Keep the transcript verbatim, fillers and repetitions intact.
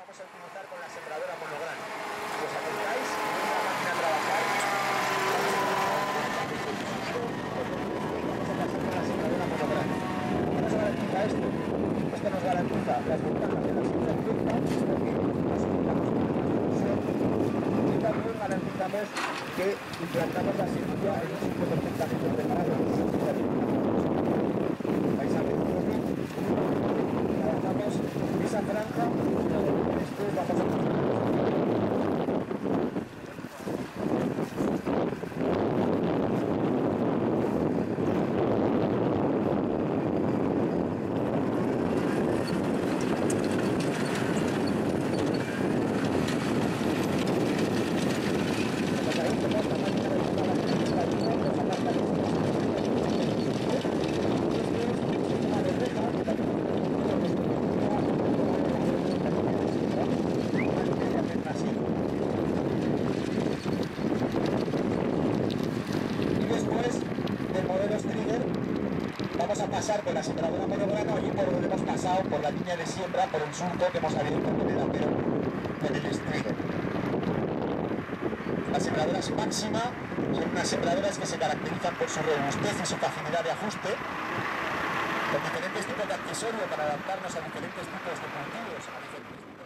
vamos a utilizar con la sembradora monograno. Si os acercáis y veis la máquina a trabajar, vamos a pasar con la sembradora monograno. ¿Qué nos garantiza esto? Esto nos garantiza las ventajas de la siembra directa, es decir, nos evitamos y también garantizamos que implantamos la semilla en un sitio perfectamente preparado. Vais a ver trabajamos esa franja y después vamos a Vamos a pasar con la sembradora monograno allí por donde hemos pasado, por la línea de siembra, por el surco que hemos abierto con el apero, con el Strider. Las sembradoras máxima son unas sembradoras que se caracterizan por su robustez y su facilidad de ajuste, con diferentes tipos de accesorio para adaptarnos a diferentes tipos de cultivos, a diferentes